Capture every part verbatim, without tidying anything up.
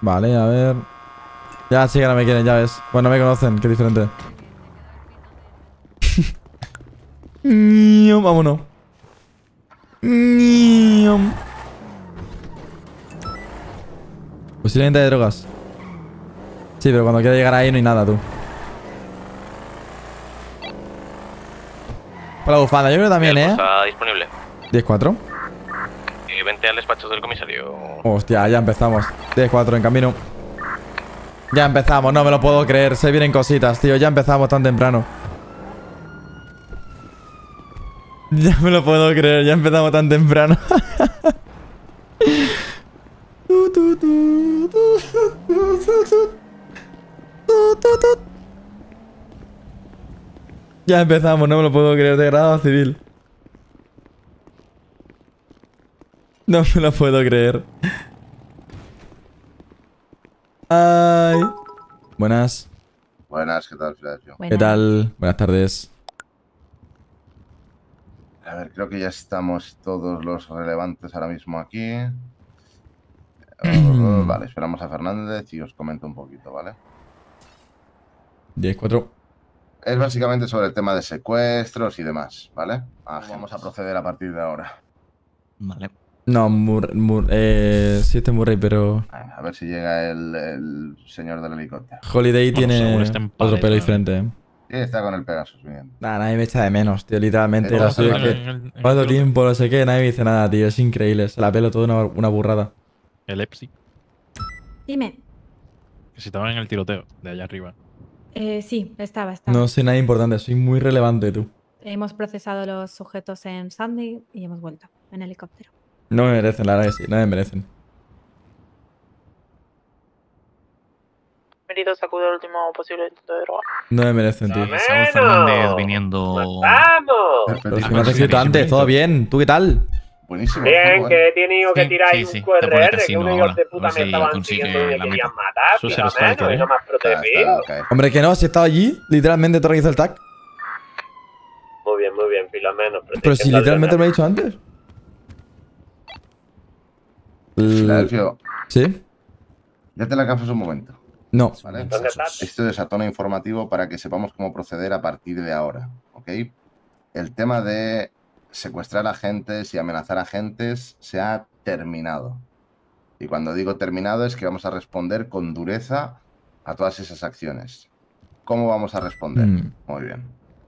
Vale, a ver. Ya, sí que no me quieren, ya ves. Bueno, me conocen, qué diferente. Vámonos. Posiblemente de drogas. Sí, pero cuando quiera llegar ahí no hay nada, tú. Para la bufanda, yo creo que también, ¿eh? Está disponible. diez cuatro. Eh, vente al despacho del comisario. Hostia, ya empezamos. diez cuatro en camino. Ya empezamos, no me lo puedo creer. Se vienen cositas, tío. Ya empezamos tan temprano. Ya me lo puedo creer, ya empezamos tan temprano. Ya empezamos, no me lo puedo creer. Degradado civil. No me lo puedo creer. Ay. Buenas. Buenas, ¿qué tal, Filadelfio? ¿Qué tal? Buenas tardes. A ver, creo que ya estamos todos los relevantes ahora mismo aquí. Uh, vale, esperamos a Fernández y os comento un poquito, ¿vale? diez cuatro. Es básicamente sobre el tema de secuestros y demás, ¿vale? Ah, vamos a proceder a partir de ahora. Vale. No, Mur, Mur, eh, sí, este Murray, pero... A ver si llega el, el señor del helicóptero. Holiday Bueno, tiene seguro está en otro paleta, pelo ¿eh? diferente, ¿eh? Sí, está con el Pegasus, bien. Nah, nadie me echa de menos, tío, literalmente. Eh, La vamos a suya es ver que... en el- en el ¿Cuánto club. tiempo? No sé qué, nadie me dice nada, tío. Es increíble. Se la pelo toda una, una burrada. El Epsi, Dime. que si estaba en el tiroteo de allá arriba. Eh, sí, estaba, estaba. No soy nada importante, soy muy relevante, tú. Hemos procesado los sujetos en Sandy y hemos vuelto en helicóptero. No me merecen, la verdad que sí, no me merecen. Merido sacude el último posible intento de droga. No me merecen, tío. Saúl Fernández viniendo. Perfecto. Pero si Ah, me has sí, escrito sí, antes, sí, todo sí. bien. ¿Tú qué tal? Buenísimo. Bien, muy que bueno. he tenido que Sí, tirar sí, ahí sí, un Q R te pone R, que casino unos hijos ahora. de A puta ver me si estaban consigue siguiendo y me la querían meta. matar, Eso tío, será menos, Stalker, y no ¿eh? me has Está, protegido. está, ok. Hombre, que no, si estaba allí, literalmente te organizó el tag. Muy bien, muy bien, Filomeno. Pero si literalmente me lo he dicho antes. L- Filadelfio, ¿Sí? ya te la gafas un momento, No. ¿vale? ¿Dónde estás? Esto es a tono informativo para que sepamos cómo proceder a partir de ahora, ¿ok? El tema de secuestrar agentes y amenazar agentes se ha terminado. Y cuando digo terminado es que vamos a responder con dureza a todas esas acciones. ¿Cómo vamos a responder? Mm. Muy bien.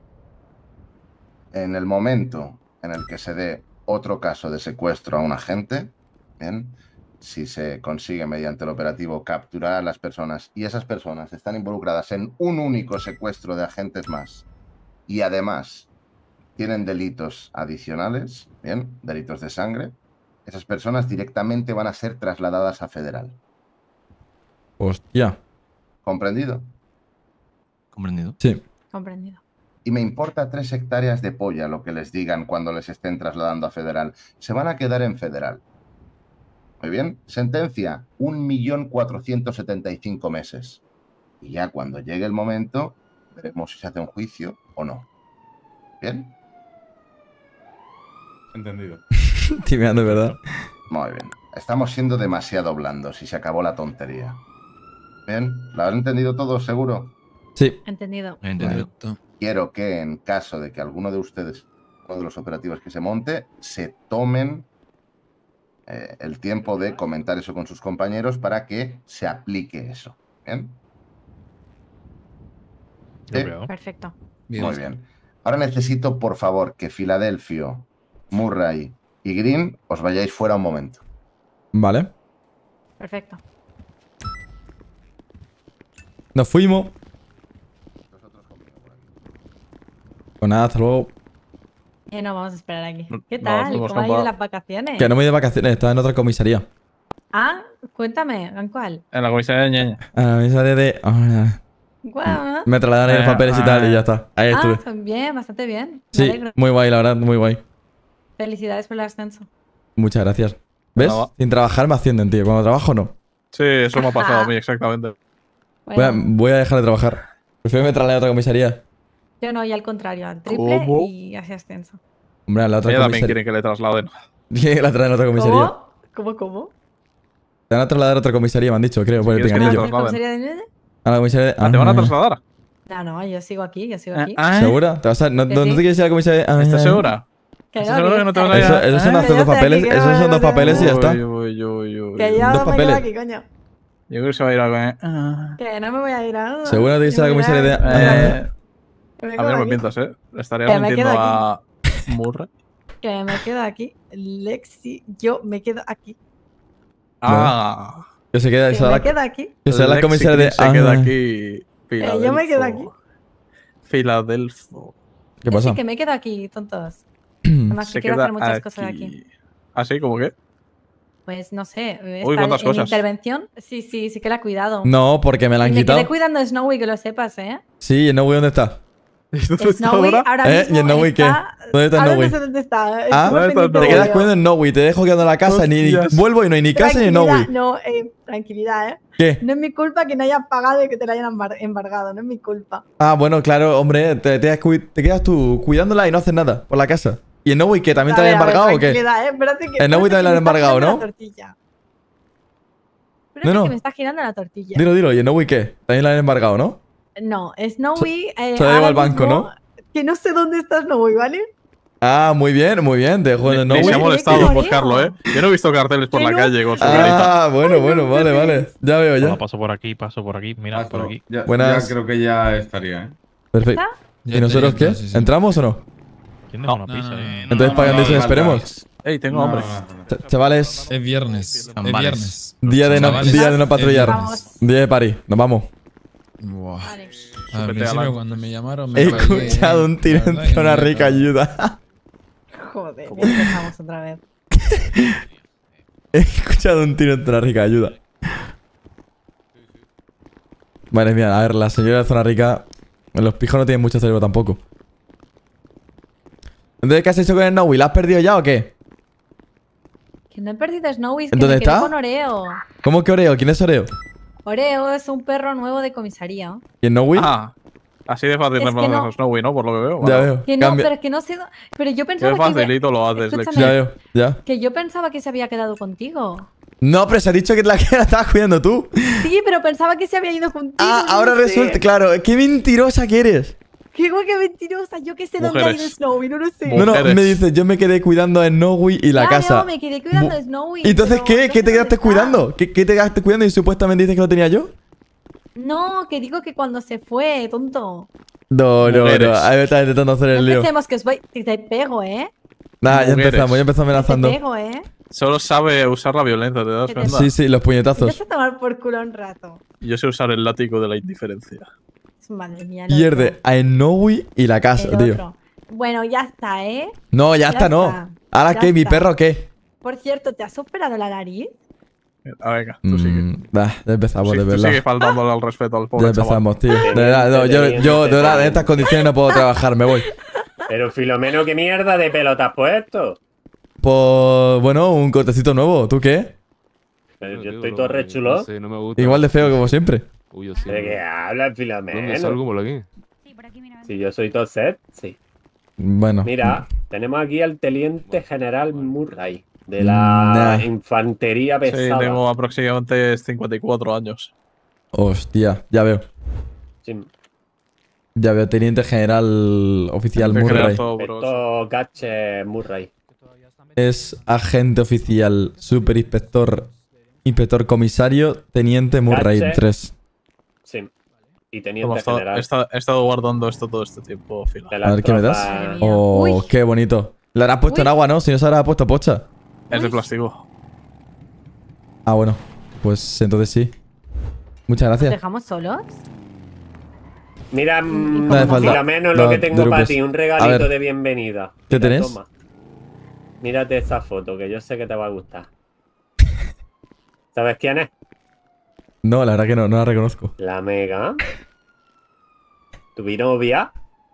En el momento en el que se dé otro caso de secuestro a un agente, ¿bien? Si se consigue mediante el operativo capturar a las personas y esas personas están involucradas en un único secuestro de agentes más y además tienen delitos adicionales, ¿bien? Delitos de sangre, esas personas directamente van a ser trasladadas a federal. Hostia. ¿Comprendido? Comprendido. Sí. Comprendido. Y me importa tres hectáreas de polla lo que les digan cuando les estén trasladando a federal. Se van a quedar en federal. Muy bien. Sentencia, un millón cuatrocientos setenta y cinco meses. Y ya cuando llegue el momento, veremos si se hace un juicio o no. ¿Bien? Entendido. Timeando, ¿verdad? Muy bien. Estamos siendo demasiado blandos y se acabó la tontería. ¿Bien? ¿Lo han entendido todos, seguro? Sí. Entendido. Entendido. Quiero que en caso de que alguno de ustedes, uno de los operativos que se monte, se tomen eh, el tiempo de comentar eso con sus compañeros para que se aplique eso. ¿Bien? Yo Sí. creo. Perfecto. Muy bien. Ahora necesito, por favor, que Filadelfio, Murray y Green os vayáis fuera un momento. Vale. Perfecto. Nos fuimos. Pues nada, hasta luego. Eh, no, vamos a esperar aquí. ¿Qué No, tal? no, ¿Cómo han no, ido no. las vacaciones? Que no me voy de vacaciones, estaba en otra comisaría. Ah, cuéntame, ¿en cuál? En la comisaría de Ñeña. A mí sale de... ah, Guau. me trasladaron ahí los Eh, papeles y tal y ya ah. está. Ahí Ah, estuve. pues bien, bastante bien. Me Sí, alegro. muy guay, la verdad, muy guay. Felicidades por el ascenso. Muchas gracias. ¿Ves? Nada. Sin trabajar me ascienden, tío. Cuando trabajo no. Sí, eso me ha pasado a mí, exactamente. Voy a, Bueno, voy a dejar de trabajar. Prefiero que me traslade a otra comisaría. yo no, y al contrario, al triple ¿Cómo? y así ascenso. Hombre, a la otra Ella también comisaría. quiere que le trasladen. ¿Quién la trae a la otra comisaría? ¿Cómo? ¿Cómo? ¿Cómo? Te van a trasladar a otra comisaría, me han dicho, creo, por el quieres que te pinganillo. trasladen. ¿Comisaría de Nede? A la comisaría de... Ah, ¿te van a Ah, trasladar? No, no, yo sigo aquí, yo sigo Ah, aquí. ah, ¿Segura? ¿Te vas a... no, Que no, no sí. te quieres ir a la comisaría de... Ah, ¿Estás ah, segura? Que ¿Estás segura que no te vas a ir Eso, a- esos son Ah, hacer que dos yo estoy papeles, aquí, que esos no son me dos voy a papeles y ya está. Uy, uy, uy, uy. Que yo Dos me quedo papeles. aquí, coño. Yo creo que se va a ir a... Ah. Que no me voy a ir a... ¿Seguro no te quieres ir a la Yo me comisaría de... voy ah, Eh, Me a mí quedo no me aquí. mientas, ¿eh? Le estarías Que me mintiendo quedo a Murray. Que me quedo aquí. Lexi, yo me quedo aquí. Ah. Que se queda... Que esa me la- quedo aquí. Que sea la Lexi comisaría de... se queda ah, aquí. Eh, yo me quedo aquí. Filadelfo. Filadelfo. ¿Qué Que pasa? Sí, que me quedo aquí, tontos. Además, que Se quiero queda hacer muchas cosas aquí. ¿Ah, sí? ¿Cómo qué? Pues no sé. Uy, esta- ¿cuántas en cosas? intervención, sí, sí, sí que la he cuidado. No, porque me la Y han me quitado. quedé cuidando a Snowy, que lo sepas, ¿eh? Sí, ¿y el Nowy dónde está? ¿Y dónde está Snowy ahora? ahora ¿Eh? mismo ¿Y el Nowy qué? está... ¿Dónde está el Ahora Nowy? no sé dónde está. Ah, Estuvo ¿dónde está el pendiente Te Nowy? quedas yo. cuidando en Nowy, te dejo quedando en la casa, ni, ni Hostias. vuelvo y no hay ni casa ni Tranquilidad, Nowy. no, eh, tranquilidad, ¿eh? ¿Qué? No es mi culpa que no hayas pagado y que te la hayan embar- embargado, no es mi culpa. Ah, bueno, claro, hombre, te, te, te quedas tú cuidándola y no haces nada por la casa. ¿Y el Nowy qué? ¿También te A lo han ver, a ver, embargado o qué? tranquilidad, ¿eh? Espérate que, El Nowy espérate también lo han que me está embargado, girando ¿no? la tortilla. Espérate No, no. que me está girando la tortilla. Dilo, dilo, ¿y el Nowy qué? También lo han embargado, ¿no? No, Snowy. Eh, se lo llevo ahora al banco, mismo, ¿no? Que no sé dónde está Snowy, ¿vale? Ah, muy bien, muy bien, te dejo en el Ni se ha Nowy. molestado Qué en buscarlo, ¿eh? mareo. Yo no he visto carteles por Que la no. calle con su carita. Ah, bueno, Ay, bueno, no, vale, qué vale. ves. Ya veo, ya. Bueno, paso por aquí, paso por aquí. Mira, Ah, por pero aquí. Ya, Buenas. ya creo que ya estaría, ¿eh? Perfecto. ¿Está? ¿Y nosotros qué? ¿Entramos o no? ¿Quién deja una No, pizza, no, eh? Entonces no, pagan no, eso y no, esperemos. Ey, tengo No, hambre. no, no, no. Ch- Chavales, Es viernes. Es Vale. viernes. día de no, Chavales, día de no patrullar. Vamos. Día de París, nos vamos. Buah. Vale. Al Súbete a principio la- cuando me llamaron me He rayé, escuchado eh. un tiro La verdad en que zona no me rica, acabo. ayuda. Joder, ya empezamos otra vez. He escuchado un tiro en zona rica, ayuda. Madre mía, a ver, la señora de zona rica. Los pijos no tienen mucho cerebro tampoco. Entonces, ¿qué has hecho con el Nowy? ¿La has perdido ya o qué? Que no he perdido Snowy, es que ¿Dónde me quedé está? con Oreo. ¿Cómo que Oreo? ¿Quién es Oreo? Oreo es un perro nuevo de comisaría. ¿Y el Nowy? Ah, así de fácil Es que reemplazas no. a Snowy, ¿no? Por lo que veo. Ya Vale. veo. Que no, Cambia- pero es que no sé. dó- Pero yo pensaba Qué que. iba- facilito lo haces, Escúchame. Lexi. Ya veo, ya. Que yo pensaba que se había quedado contigo. No, pero se ha dicho que la que la estabas cuidando tú. Sí, pero pensaba que se había ido contigo. Ah, no ahora lo sé. resulta, claro, qué mentirosa que eres. Qué guay, qué mentirosa. Yo que sé dónde ha ido Mujeres. Snowy, no lo sé. Mu- No, no, Mujeres. me dice, yo me quedé cuidando a Snowy y la Claro, casa. me quedé cuidando Bu- a Snowy. ¿Y entonces pero qué? no ¿Qué sé te quedaste dónde está. cuidando? ¿Qué, ¿Qué te quedaste cuidando y supuestamente dices que lo tenía yo? No, que digo que cuando se fue, tonto. No, no, Mujeres. no. Ahí me estás intentando hacer No el lío. empecemos, que os voy. Que te pego, ¿eh? Nah, ya Mujeres. empezamos, ya empezó Que te amenazando. pego, ¿eh? Solo sabe usar la violencia, ¿te das Que te- cuenta? Sí, sí, los Te puñetazos. vas a tomar por culo un rato. Yo sé usar el látigo de la indiferencia. Madre mía. el Pierde otro. a Snowy y la casa, El tío. otro. Bueno, ya está, ¿eh? No, ya, Ya está, no. está. ¿Ahora Ya qué? ¿Mi está. perro qué? Por cierto, ¿te has operado la nariz? Ah, venga, tú sigue. Mm, bah, ya empezamos, Sí, de tú verdad. sigue faltándole al respeto al Ya pobre chaval. empezamos, tío. De verdad, no, yo, yo, de verdad, en estas condiciones no puedo trabajar, me voy. Pero Filomeno, ¿qué mierda de pelo te has puesto? Pues, bueno, un cortecito nuevo. ¿Tú qué? Pero yo estoy todo re chulo. No sé, no me gusta. Igual de feo como siempre. Uy, yo sí. ¿De qué hablas, ¿Dónde salgo Filomeno? por aquí? Si yo soy todo set, sí. Bueno. Mira, tenemos aquí al teniente general Murray, de Mm, la nah. infantería Sí, pesada. tengo aproximadamente cincuenta y cuatro años. Hostia, ya veo. Sí, Ya veo, teniente general oficial En general, Murray. todo, bro. esto Gache Murray. Es agente oficial, super inspector, inspector comisario, teniente Murray Gache. tres. Sí. Y Hemos teniente estado- general. he, estado, he estado guardando esto todo este tiempo, Fila. de A las ver, ¿qué me das? tropas- Madre mía. Oh, Uy. qué bonito. ¿Le habrás puesto Uy. en agua, no? Si no se habrá puesto pocha. Es de Uy. plástico. Ah, bueno. Pues entonces sí. Muchas ¿Nos gracias. dejamos solos? Mira, mm, No hace falta. Filomeno, No lo que te tengo para preocupes. ti, un A regalito ver. de bienvenida. ¿Qué Mira, tenés? toma. Mírate esa foto, que yo sé que te va a gustar. ¿Sabes quién es? No, la verdad que no, no la reconozco. La Mega. ¿Tu novia?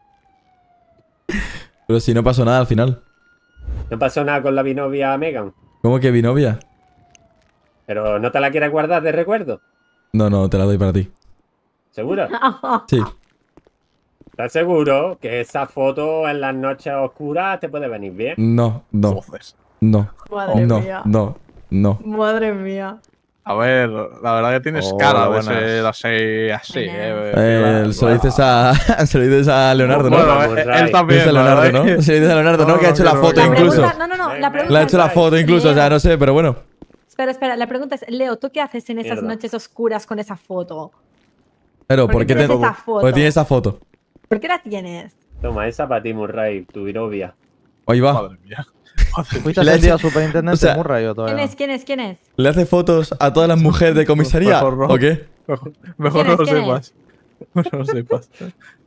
Pero si no pasó nada al final. ¿No pasó nada con la binovia Megan? ¿Cómo que mi novia? ¿Pero no te la quieres guardar de recuerdo? No, no, te la doy para ti. ¿Seguro? Sí. ¿Estás seguro que esa foto en las noches oscuras te puede venir bien? No, no, Voces. no, Madre no, mía. no, no. Madre mía. A ver, la verdad que tienes Hola, cara de buenas. ser así, así, Buenas. eh. Eh, se lo dices a, se lo dices a Leonardo, ¿no? Bueno, Vamos, él, Ray. él también. Dice la Leonardo, verdad ¿no? que- Se lo dice a Leonardo, ¿no? No, Que ha no hecho la quiero- foto La no incluso. pregunta, no, no, no, la Ven, pregunta Le ha hecho la es, foto incluso, o sea, Leo, no sé, pero bueno. Espera, espera, la pregunta es, Leo, ¿tú qué haces en esas Mierda. noches oscuras con esa foto? Pero, ¿Por ¿por qué qué te, tienes esa foto? porque tiene esa foto? ¿Por qué la tienes? Toma, esa para ti, Murray, tu novia. Ahí va. Madre mía. Madre ¿Fuiste Le ese día eche- superintendente o sea, Murray o todavía ¿Quién no? es? ¿Quién es? ¿Quién es? ¿Le hace fotos a todas las mujeres de comisaría? Mejor no. ¿O qué? Mejor, mejor ¿Quién no es? lo ¿Quién sepas. No lo sepas.